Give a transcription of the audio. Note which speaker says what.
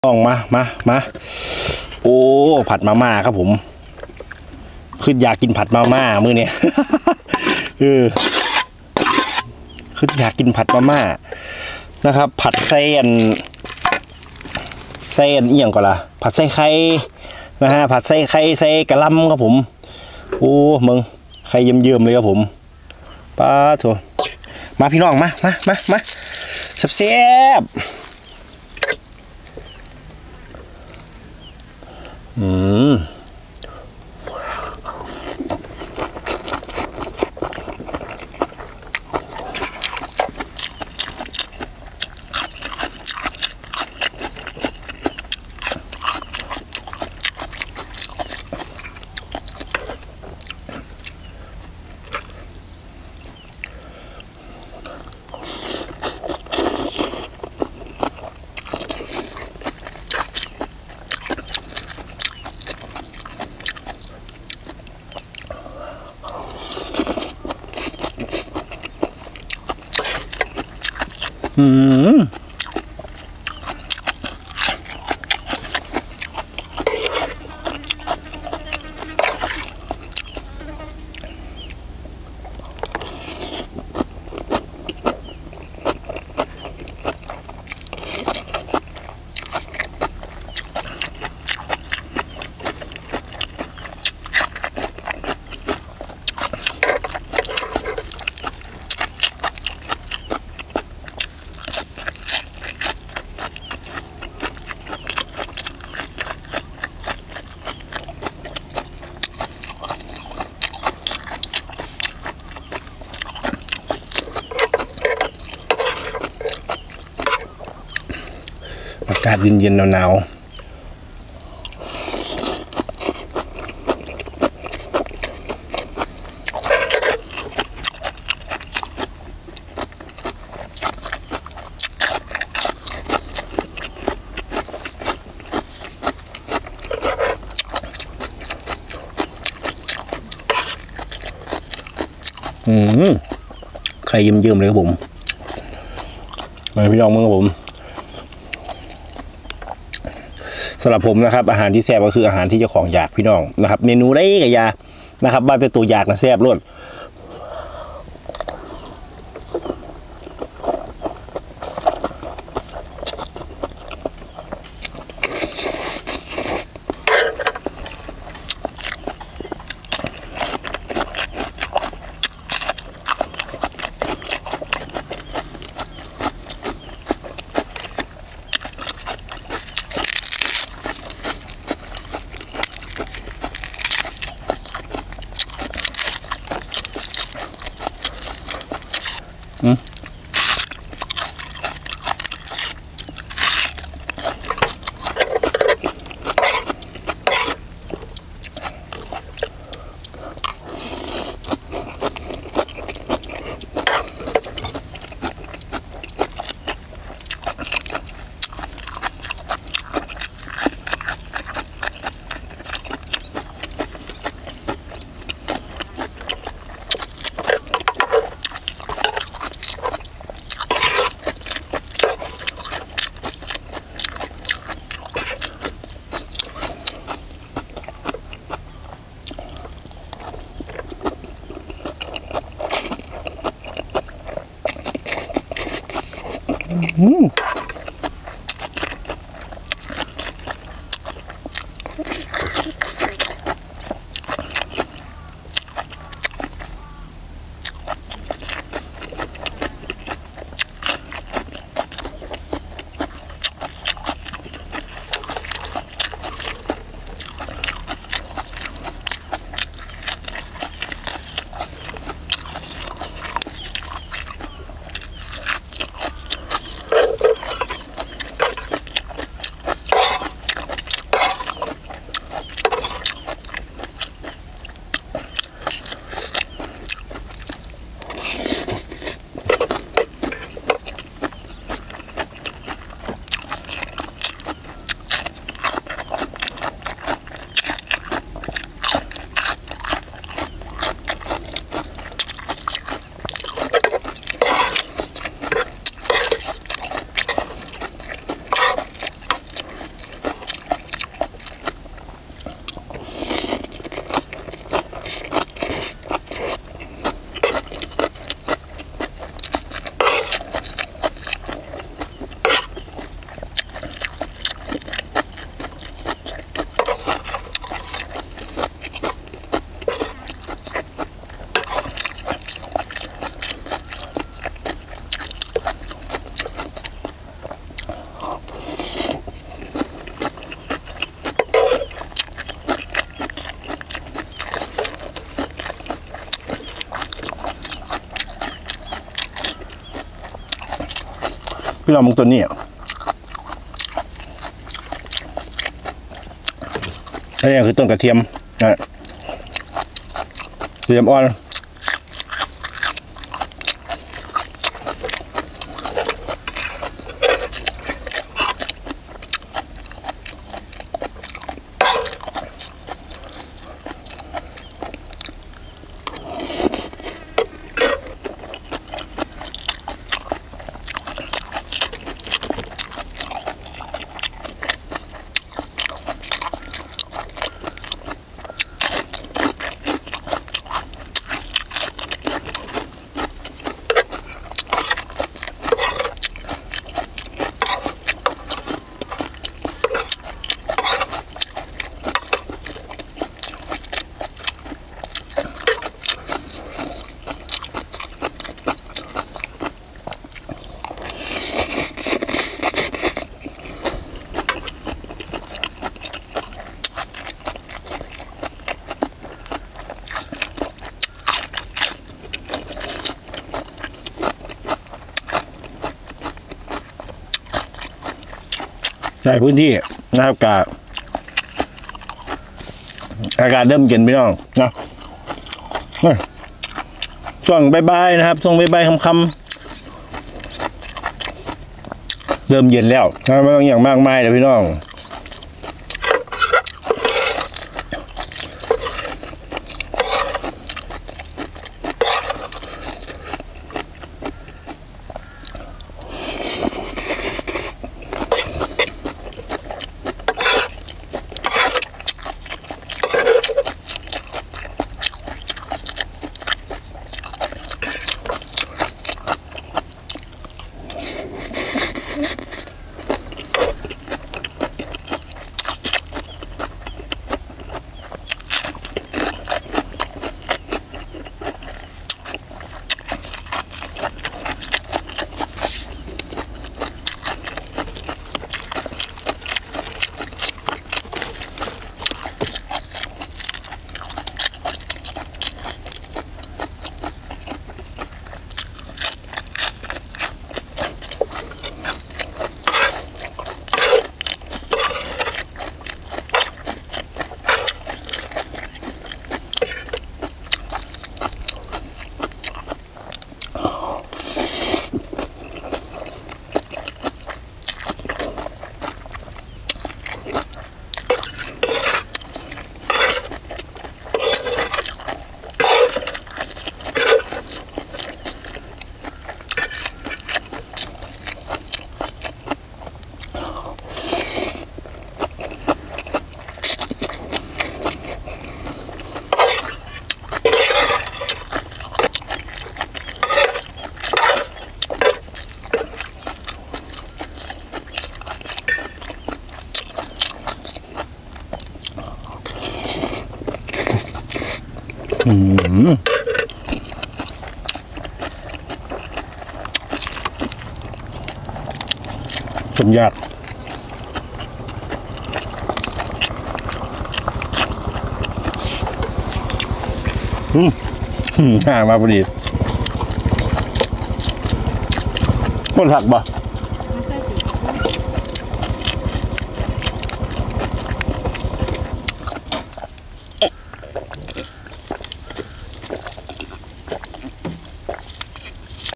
Speaker 1: ต้องมาโอ้ผัดมาม่าครับผมคืออยากกินผัดมาม่ามื้อนี้ คืออยากกินผัดมาม่านะครับผัดไส้อันเอี่ยงก่อนละผัดไส้ไข่นะฮะผัดไส้ไข่ไส้กะหล่ำครับผมโอ้มึงไข่เยิ้มๆเลยครับผมป้าโถมาพี่น้องมาแซ่บอากาศเย็นๆหนาวไข่เยิ้มๆเลยครับผมมาพี่น้องมึงครับผมสำหรับผมนะครับอาหารที่แซ่บก็คืออาหารที่เจ้าของอยากพี่น้องนะครับเมนูได้กับยานะครับบ้านเป็นตัวอยากนะแซ่บล้วนพี่น้องมึงตัวนี้อันนี้คือต้นกระเทียมนะกระเทียมอ่อนในพื้นที่นะครับอากาศเริ่มเย็นพี่น้องนะช่วงบ่ายๆนะครับช่วงบ่ายๆค่ำๆเริ่มเย็นแล้วไม่ต้องอย่างมากมายเลยพี่น้องต้มยากห่างมาพอดีคนผักบ่